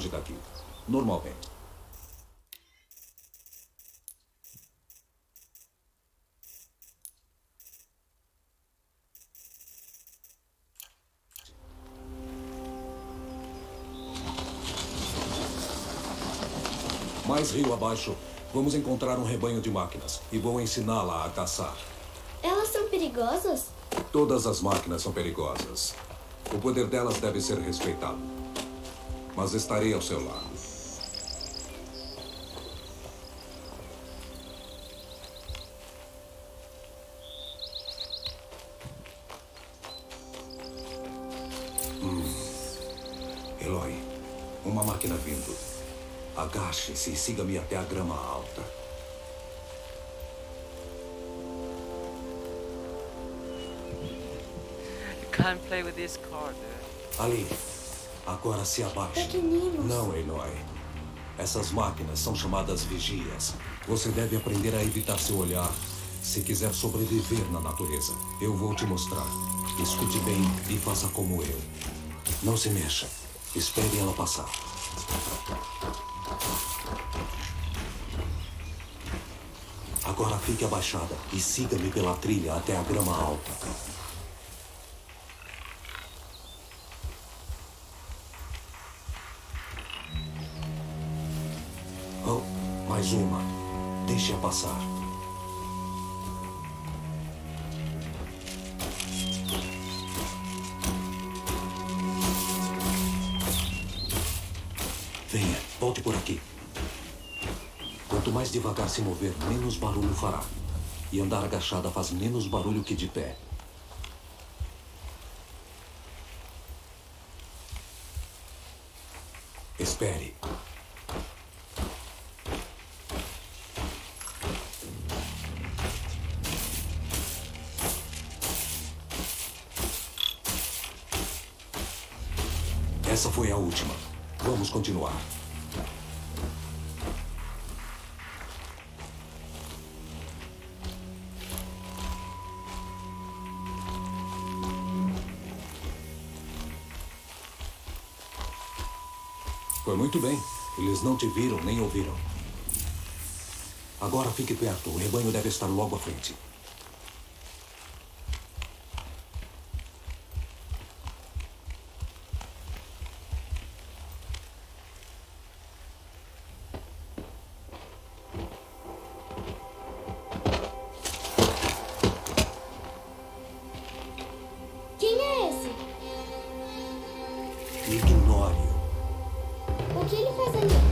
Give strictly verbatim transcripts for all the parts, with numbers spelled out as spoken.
longe daqui. Normalmente. Mais rio abaixo, vamos encontrar um rebanho de máquinas e vou ensiná-la a caçar. Elas são perigosas? Todas as máquinas são perigosas. O poder delas deve ser respeitado. Mas estarei ao seu lado. Hum. Eloy, uma máquina vindo. Agache-se e siga-me até a grama alta. Can't play with this car, dude. Ali, agora se abaixe. Pequeninos. Não, Eloy. Essas máquinas são chamadas vigias. Você deve aprender a evitar seu olhar se quiser sobreviver na natureza. Eu vou te mostrar. Escute bem e faça como eu. Não se mexa. Espere ela passar. Agora fique abaixada e siga-me pela trilha até a grama alta. Oh, mais uma. Deixe-a passar. Venha, volte por aqui. Quanto mais devagar se mover, menos barulho fará. E andar agachada faz menos barulho que de pé. Espere. Essa foi a última. Vamos continuar. Foi muito bem. Eles não te viram nem ouviram. Agora fique perto. O rebanho deve estar logo à frente. Quem é esse? Ignore-o. O que ele faz ali?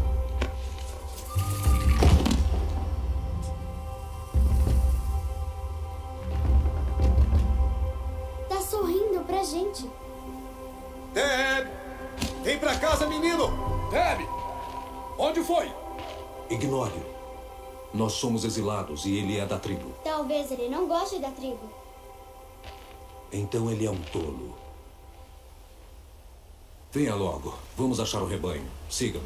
Tá sorrindo pra gente. Deb! Vem pra casa, menino! Deb! Onde foi? Ignore-o. Nós somos exilados e ele é da tribo. Talvez ele não goste da tribo. Então ele é um tolo. Venha logo. Vamos achar o rebanho. Siga-me.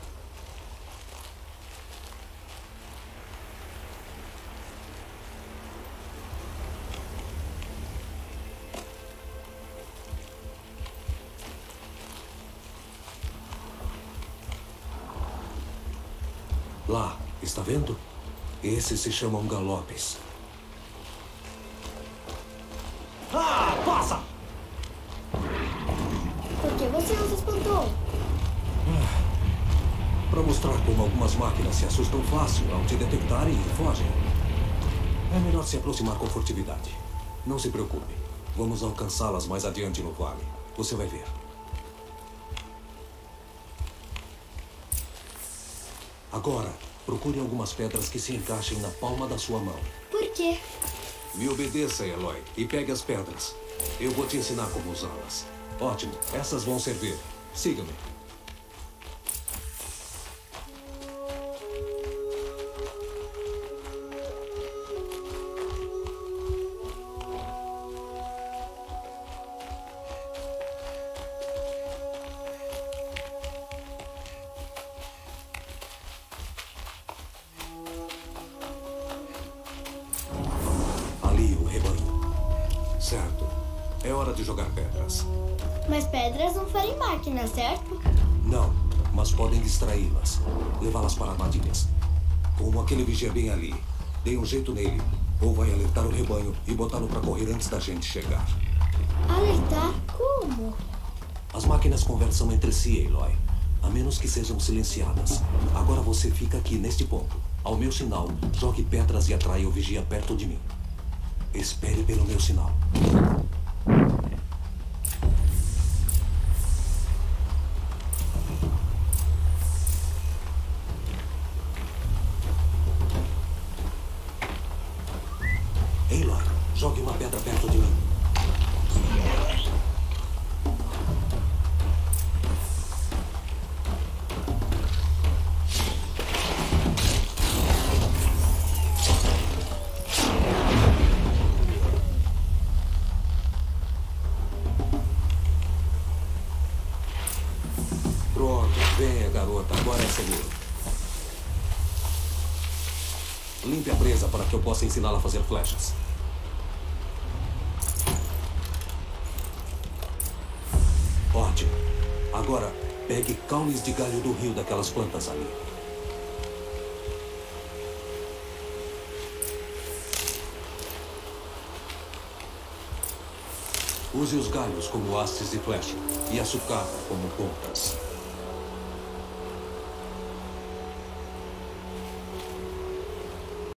Lá, está vendo? Esses se chamam galopes. Ah, passa! Por que você não se espantou? Para mostrar como algumas máquinas se assustam fácil ao te detectarem e fogem. É melhor se aproximar com furtividade. Não se preocupe. Vamos alcançá-las mais adiante no vale. Você vai ver. Agora, procure algumas pedras que se encaixem na palma da sua mão. Por quê? Me obedeça, Eloy, e pegue as pedras. Eu vou te ensinar como usá-las. Ótimo, essas vão servir. Siga-me. Ali o rebanho. Certo. É hora de jogar pedras. Mas pedras não ferem máquina, certo? Não, mas podem distraí-las. Levá-las para armadilhas. Como aquele vigia bem ali. Dê um jeito nele, ou vai alertar o rebanho e botá-lo para correr antes da gente chegar. Alertar? Como? As máquinas conversam entre si, Aloy. A menos que sejam silenciadas. Agora você fica aqui, neste ponto. Ao meu sinal, jogue pedras e atraia o vigia perto de mim. Espere pelo meu sinal. Aloy, jogue uma pedra perto de mim. Pronto, venha, garota. Agora é seguro. Limpe a presa para que eu possa ensiná-la a fazer flechas. Ótimo. Agora, pegue caules de galho do rio daquelas plantas ali. Use os galhos como hastes de flecha e a sucata como pontas.